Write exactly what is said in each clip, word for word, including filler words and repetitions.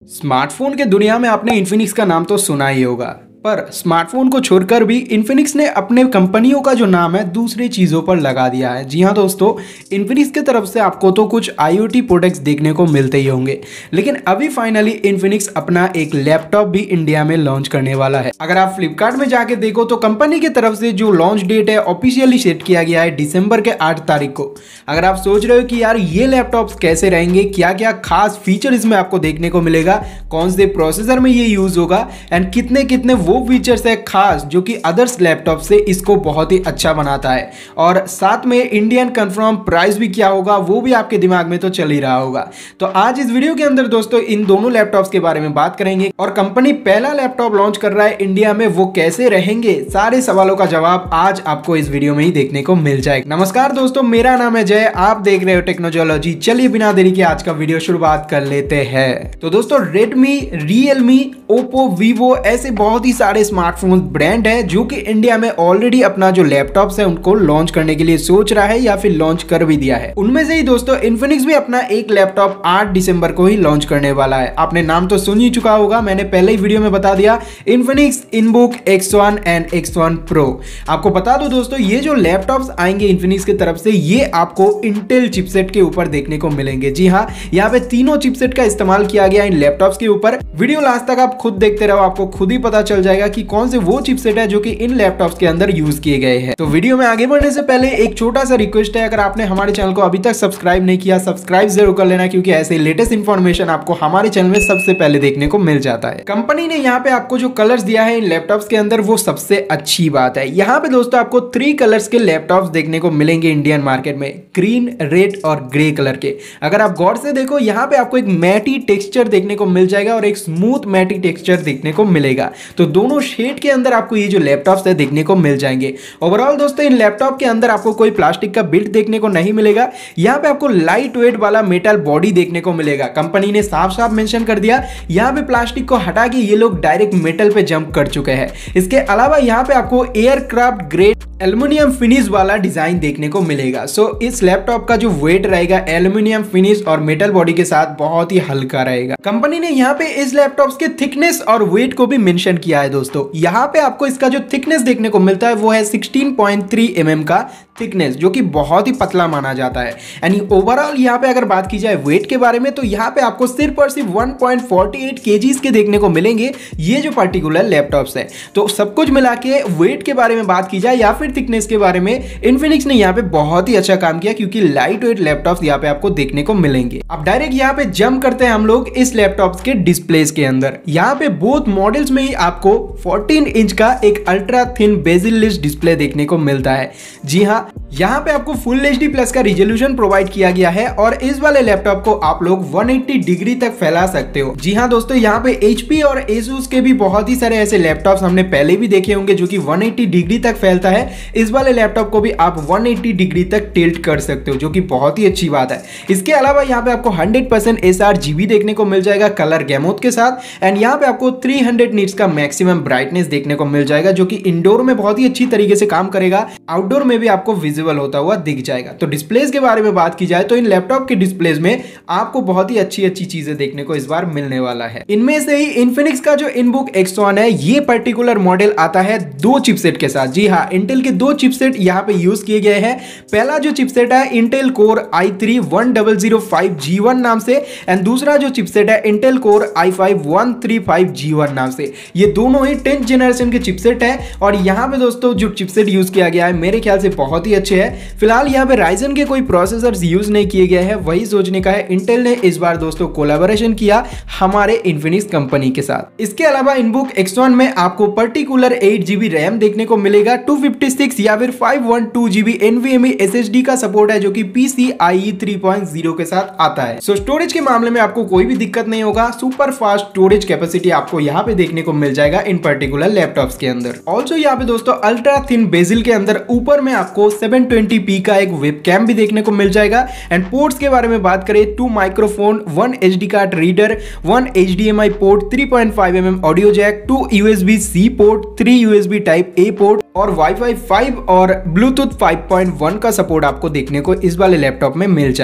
Smartphone के दुनिया में आपने इन्फिनिक्स का नाम तो सुना ही होगा, पर स्मार्टफोन को छोड़कर भी इन्फिनिक्स ने अपने कंपनियों का जो नाम है दूसरी चीज़ों पर लगा दिया है। जी हाँ दोस्तों, इन्फिनिक्स की तरफ से आपको तो कुछ आईओटी प्रोडक्ट्स देखने को मिलते ही होंगे, लेकिन अभी फाइनली इन्फिनिक्स अपना एक लैपटॉप भी इंडिया में लॉन्च करने वाला है। अगर आप फ्लिपकार्ट में जाके देखो तो कंपनी की तरफ से जो लॉन्च डेट है ऑफिशियली सेट किया गया है दिसंबर के आठ तारीख को। अगर आप सोच रहे हो कि यार ये लैपटॉप्स कैसे रहेंगे, क्या क्या खास फीचर इसमें आपको देखने को मिलेगा, कौन से प्रोसेसर में ये यूज होगा एंड कितने कितने वो फीचर्स है खास जो कि अदर्स लैपटॉप से इसको बहुत ही अच्छा बनाता है, और साथ में इंडियन कंफर्म प्राइस भी क्या होगा वो भी आपके दिमाग में तो चल ही रहा होगा। तो आज इस वीडियो के अंदर दोस्तों इन दोनों लैपटॉप्स के बारे में बात करेंगे, और कंपनी पहला लैपटॉप लॉन्च कर रहा है इंडिया में, वो कैसे रहेंगे, सारे सवालों का जवाब आज आपको इस वीडियो में ही देखने को मिल जाएगा। नमस्कार दोस्तों, मेरा नाम है जय, आप देख रहे हो टेक्नोलॉजी। चलिए बिना देरी के आज का वीडियो शुरुआत कर लेते हैं। तो दोस्तों रेडमी, रियलमी, ओप्पो, वीवो ऐसे बहुत ही सारे स्मार्टफोन ब्रांड है जो कि इंडिया में ऑलरेडी अपना जो लैपटॉप्स है उनको लॉन्च करने के लिए सोच रहा है या फिर लॉन्च कर भी दिया है। उनमें से ही दोस्तों इन्फिनिक्स भी अपना एक लैपटॉप आठ दिसंबर को ही लॉन्च करने वाला है। आपने नाम तो सुन ही चुका होगा, मैंने पहले ही वीडियो में बता दिया, Infinix Inbook X one and X one pro. आपको बता दो दोस्तों, ये जो लैपटॉप्स आएंगे इन्फिनिक्स की तरफ से ये आपको इंटेल चिपसेट के ऊपर देखने को मिलेंगे। जी हाँ, यहाँ पे तीनों चिपसेट का इस्तेमाल किया गया इन लैपटॉप्स के ऊपर। वीडियो लास्ट तक आप खुद देखते रहो, आपको खुद ही पता चल जाएगा कि कौन से वो चिपसेट है जो कि इन लैपटॉप्स के अंदर यूज किए गए हैं। तो वीडियो में आगे बढ़ने से पहले एक छोटा सा रिक्वेस्ट है, अगर आपने हमारे चैनल को अभी तक सब्सक्राइब नहीं किया, सब्सक्राइब जरूर कर लेना, क्योंकि ऐसे लेटेस्ट इंफॉर्मेशन आपको हमारे चैनल में सबसे पहले देखने को मिल जाता है। कंपनी ने यहाँ पे आपको जो कलर्स दिया है इन लैपटॉप्स के अंदर वो सबसे अच्छी बात है। यहाँ पे दोस्तों आपको थ्री कलर्स के लैपटॉप्स देखने को मिलेंगे इंडियन मार्केट में, ग्रीन, रेड और ग्रे कलर के। अगर आप गौर से देखो यहाँ पे आपको एक मैटी टेक्सचर देखने को मिल जाएगा और एक स्मूथ मैटी टेक्सचर देखने को मिलेगा। तो दोनों शेड के अंदर आपको ये जो लैपटॉप्स है देखने को मिल जाएंगे। ओवरऑल दोस्तों इन लैपटॉप के अंदर आपको कोई प्लास्टिक का बिल्ड देखने को नहीं मिलेगा। यहाँ पे आपको लाइट वेट वाला मेटल बॉडी देखने को मिलेगा। कंपनी ने साफ साफ मेंशन कर दिया, यहाँ पे प्लास्टिक को हटा के ये लोग डायरेक्ट मेटल पे जंप कर चुके हैं। इसके अलावा यहाँ पे आपको एयरक्राफ्ट ग्रेड एल्युमिनियम फिनिश वाला डिजाइन देखने को मिलेगा। सो इस लैपटॉप का जो वेट रहेगा एल्युमिनियम फिनिश और मेटल बॉडी के साथ बहुत ही हल्का रहेगा। कंपनी ने यहाँ पे इस लैपटॉप के थिकनेस और वेट को भी मेंशन किया है दोस्तों। यहाँ पे आपको इसका जो थिकनेस देखने को मिलता है वो है सोलह पॉइंट तीन एम एम का थिकनेस, जो कि बहुत ही पतला माना जाता है। यानी ओवरऑल यहाँ पे अगर बात की जाए वेट के बारे में तो यहाँ पे आपको सिर्फ और सिर्फ one point four eight kgs के देखने को मिलेंगे ये जो पर्टिकुलर लैपटॉप्स है। तो सब कुछ मिला के वेट के बारे में बात की जाए या फिर थिकनेस के बारे में, इन्फिनिक्स ने यहाँ पे बहुत ही अच्छा काम किया, क्योंकि लाइट वेट लैपटॉप्स यहाँ पे आपको देखने को मिलेंगे। अब डायरेक्ट यहाँ पे जंप करते हैं हम लोग इस लैपटॉप्स के डिस्प्लेस के अंदर। यहाँ पे बोथ मॉडल्स में ही आपको फोर्टीन इंच का एक अल्ट्रा थिन बेजिल डिस्प्ले देखने को मिलता है। जी हाँ, यहाँ पे आपको फुल एच डी प्लस का रिजोल्यूशन प्रोवाइड किया गया है और इस वाले लैपटॉप को आप लोग एक सौ अस्सी डिग्री तक फैला सकते हो। जी हाँ दोस्तों, यहाँ पे एचपी और एसूस के भी बहुत ही सारे ऐसे लैपटॉप्स हमने पहले भी देखे होंगे जो कि एक सौ अस्सी डिग्री तक फैलता है। इस वाले लैपटॉप को भी आप एक सौ अस्सी डिग्री तक टिल्ट कर सकते हो, जो कि बहुत ही अच्छी बात है। इसके अलावा यहाँ पे आपको hundred percent S R G B देखने को मिल जाएगा कलर गैमोथ के साथ, एंड यहाँ पे आपको थ्री हंड्रेड निट्स का मैक्सिमम ब्राइटनेस देखने को मिल जाएगा, जो कि इंडोर में बहुत ही अच्छी तरीके से काम करेगा, आउटडोर में भी आपको विजिबल होता हुआ दिख जाएगा। तो डिस्प्लेस के बारे में बात की जाए तो इन लैपटॉप के डिस्प्लेस में आपको बहुत ही अच्छी अच्छी चीजें देखने को इस बार मिलने वाला है। इनमें से ही इन्फिनिक्स का जो इनबुक एक्स वन है ये पर्टिकुलर मॉडल आता है दो चिपसेट के साथ। जी हाँ, इंटेल के दो चिपसेट यहाँ पे यूज किए गए हैं। पहला जो चिपसेट है Intel core i three one double zero five G one नाम से, एंड दूसरा जो चिपसेट है Intel core i five one three five G one नाम से। ये दोनों ही टेंथ जनरेशन के चिपसेट है, और यहाँ पे दोस्तों जो चिपसेट यूज किया गया है मेरे ख्याल से बहुत ही अच्छे है। फिलहाल यहाँ पे राइजन के कोई प्रोसेसर्स यूज नहीं किए गए हैं, वही सोचने का है। इंटेल ने इस बार दोस्तों कोलैबोरेशन किया हमारे इन्फिनिक्स कंपनी के साथ। इसके अलावा इनबुक एक्स वन में आपको पर्टिकुलर एट जीबी रैम देखने को मिलेगा, टू फिफ्टी सिक्स या फिर five one two GB NVMe SSD का सपोर्ट है, जो कि पीसीआई थ्री पॉइंट ज़ीरो के साथ आता है। सो स्टोरेज के मामले में आपको कोई भी दिक्कत नहीं होगा, सुपर फास्ट स्टोरेज कैपेसिटी आपको यहाँ पे देखने को मिल जाएगा इन पर्टिकुलर लैपटॉप्स के अंदर। ऑल्सो यहाँ पे दोस्तों अल्ट्रा थिन बेजिल के अंदर ऊपर में आपको सेवन ट्वेंटी पी का एक वेबकैम भी देखने को मिल जाएगा। एंड पोर्ट्स के बारे में बात करें, two microphone, one HD card reader, one HDMI port, three point five M M audio jack, two USB C port, three USB type A port और वाईफाई फाइव और ब्लूटूथ फाइव पॉइंट वन का support आपको देखने को इस वाले laptop में मिल जाएगा।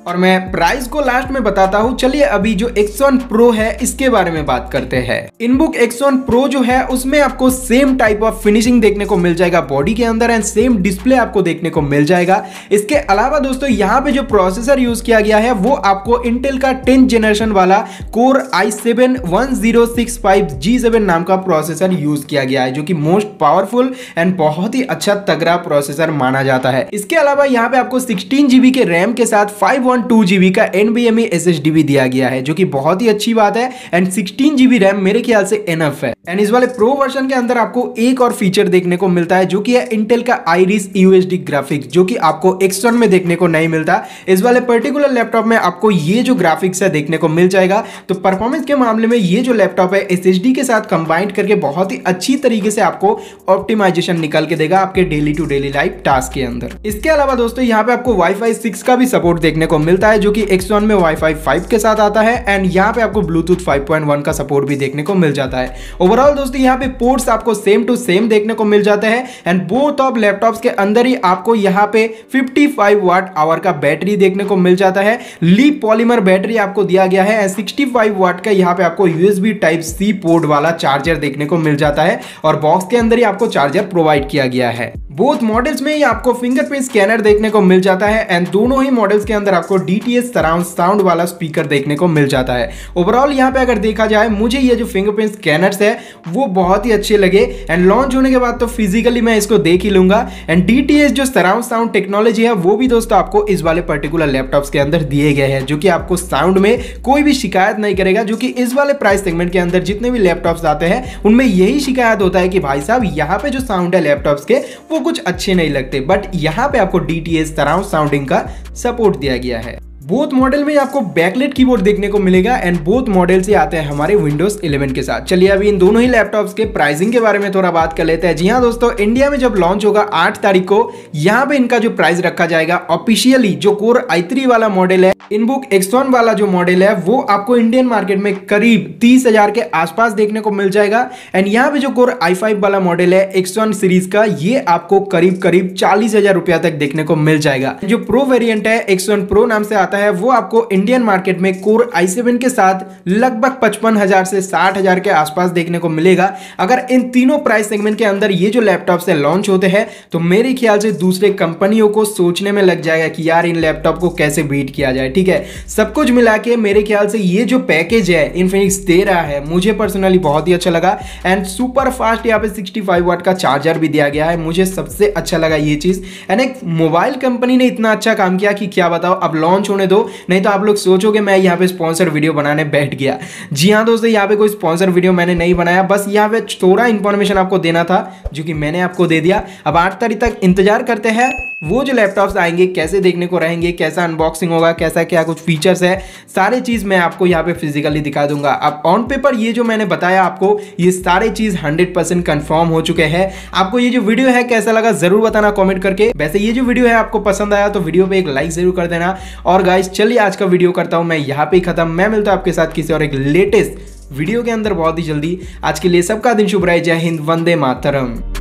और मैं प्राइस को लास्ट में बताता हूँ। चलिए अभी जो एक्स वन प्रो है इसके बारे में बात करते हैं। इनबुक एक्स वन प्रो जो है उसमें आपको सेम टाइप ऑफ फिनिशिंग देखने को मिल जाएगा बॉडी के अंदर एंड सेम डिस्प्ले आपको देखने को मिल जाएगा। इसके अलावा दोस्तों यहाँ पे जो प्रोसेसर यूज किया गया है वो आपको इंटेल का टेंथ जनरेशन वाला core i seven one zero six five G seven नाम का प्रोसेसर यूज किया गया है, जो कि मोस्ट पावरफुल एंड बहुत ही अच्छा तगड़ा प्रोसेसर माना जाता है। इसके अलावा यहाँ पे आपको सिक्सटीन जीबी के रैम के साथ फाइव वन टू जीबी का एनवीएमई एसएसडी भी दिया गया है, जो कि बहुत ही अच्छी बात है एंड सिक्सटीन जीबी रैम मेरे ख्याल से एनफ है। एंड इस वाले प्रो वर्जन के अंदर आपको एक और फीचर देखने को मिलता है, जो कि है इंटेल का आइरिस यूएसडी ग्राफिक्स, जो कि आपको एक्स वन में देखने को नहीं मिलता। इस वाले पर्टिकुलर लैपटॉप में आपको ये जो ग्राफिक्स है देखने को मिल जाएगा। तो परफॉर्मेंस के मामले में ये जो लैपटॉप है एसएसडी के साथ कंबाइंड करके बहुत ही अच्छी तरीके से आपको ऑप्टिमाइजेशन निकाल के देगा आपके daily to daily life task के अंदर। इसके अलावा दोस्तों यहाँ पे आपको वाईफाई सिक्स का भी सपोर्ट देखने को मिलता है, जो कि एक्स वन में वाईफाई फाइव के साथ आता है एंड यहाँ पे आपको ब्लूटूथ फाइव पॉइंट वन का सपोर्ट भी देखने को मिल जाता है। ओवरऑल दोस्तों यहाँ पे पोर्ट्स आपको सेम टू सेम देखने को मिल जाते हैं एंड बोथ ऑफ लैपटॉप्स के अंदर ही आपको यहाँ पे फिफ्टी फाइव वाट आवर का बैटरी देखने को मिल जाता है। लीप पॉलीमर बैटरी आपको दिया गया है एंड सिक्सटी फाइव वाट का यहाँ पे आपको यूएसबी टाइप सी पोर्ट वाला चार्जर देखने को मिल जाता है और बॉक्स के अंदर ही आपको चार्जर प्रोवाइड किया गया है। बोथ मॉडल्स में ही आपको फिंगरप्रिंट स्कैनर देखने को मिल जाता है एंड दोनों ही मॉडल्स के अंदर आपको डीटीएस सराउंड साउंड वाला स्पीकर देखने को मिल जाता है। ओवरऑल यहाँ पे अगर देखा जाए मुझे ये जो फिंगरप्रिंट स्कैनर्स है वो बहुत ही अच्छे लगे एंड लॉन्च होने के बाद तो फिजिकली मैं इसको देख ही लूंगा। एंड डीटीएस जो सराउंड साउंड टेक्नोलॉजी है वो भी दोस्तों आपको इस वाले पर्टिकुलर लैपटॉप्स के अंदर दिए गए हैं, जो कि आपको साउंड में कोई भी शिकायत नहीं करेगा। जो कि इस वाले प्राइस सेगमेंट के अंदर जितने भी लैपटॉप्स आते हैं उनमें यही शिकायत होता है कि भाई साहब यहाँ पे जो साउंड है लैपटॉप्स के वो कुछ अच्छे नहीं लगते, बट यहाँ पे आपको डीटीएस सराउंड साउंडिंग का सपोर्ट दिया गया है। बोथ मॉडल में आपको बैकलाइट कीबोर्ड देखने को मिलेगा एंड बोथ मॉडल से आते हैं हमारे विंडोज इलेवन के साथ। चलिए अभी इन दोनों ही लैपटॉप्स के प्राइसिंग के बारे में थोड़ा बात कर लेते हैं। जी हाँ दोस्तों, इंडिया में जब लॉन्च होगा आठ तारीख को, यहाँ पे इनका जो प्राइस रखा जाएगा ऑफिशियली जो कोर आई थ्री वाला मॉडल है, इनबुक एक्स वन वाला जो मॉडल है वो आपको इंडियन मार्केट में करीब तीस हजार के आसपास देखने को मिल जाएगा। एंड यहाँ पे जो कोर आई फाइव वाला मॉडल है एक्स वन सीरीज का, ये आपको करीब करीब चालीस हजार रुपया तक देखने को मिल जाएगा। जो प्रो वेरिएंट है एक्स वन प्रो नाम से आता है वो आपको इंडियन मार्केट में कोर आई सेवन के साथ लगभग पचपन हजार से साठ हजार के आसपास देखने को मिलेगा। अगर इन तीनों प्राइस सेगमेंट के अंदर ये जो लैपटॉप से लॉन्च होते हैं तो मेरे ख्याल से दूसरे कंपनियों को सोचने में लग जाएगा कि यार इन लैपटॉप को कैसे बीट किया जाए। ठीक है, सब कुछ मिला के मेरे ख्याल से ये जो पैकेज है इन्फिनिक्स दे रहा है मुझे पर्सनली बहुत ही अच्छा लगा। एंड सुपर फास्ट यहाँ पे सिक्सटी फाइव वाट का चार्जर भी दिया गया है, मुझे सबसे अच्छा लगा ये चीज। एंड एक मोबाइल कंपनी ने इतना अच्छा काम किया कि क्या बताओ, अब लॉन्च होने दो, नहीं तो आप लोग सोचोगे मैं यहाँ पे स्पॉन्सर वीडियो बनाने बैठ गया। जी हाँ दोस्तों, यहाँ पे कोई स्पॉन्सर वीडियो मैंने नहीं बनाया, बस यहाँ पे थोड़ा इंफॉर्मेशन आपको देना था जो कि मैंने आपको दे दिया। अब आठ तारीख तक इंतजार करते हैं वो जो लैपटॉप्स आएंगे कैसे देखने को रहेंगे, कैसा अनबॉक्सिंग होगा, कैसा क्या कुछ फीचर्स है, सारे चीज मैं आपको यहाँ पे फिजिकली दिखा दूंगा। अब ऑन पेपर ये जो मैंने बताया आपको ये सारे चीज हंड्रेड परसेंट कंफर्म हो चुके हैं। आपको ये जो वीडियो है कैसा लगा जरूर बताना कमेंट करके। वैसे ये जो वीडियो है आपको पसंद आया तो वीडियो पे एक लाइक जरूर कर देना। और गाइस चलिए आज का वीडियो करता हूं मैं यहाँ पे खत्म। मैं मिलता हूं आपके साथ किसी और एक लेटेस्ट वीडियो के अंदर बहुत ही जल्दी। आज के लिए सबका दिन शुभ रहे। जय हिंद, वंदे मातरम।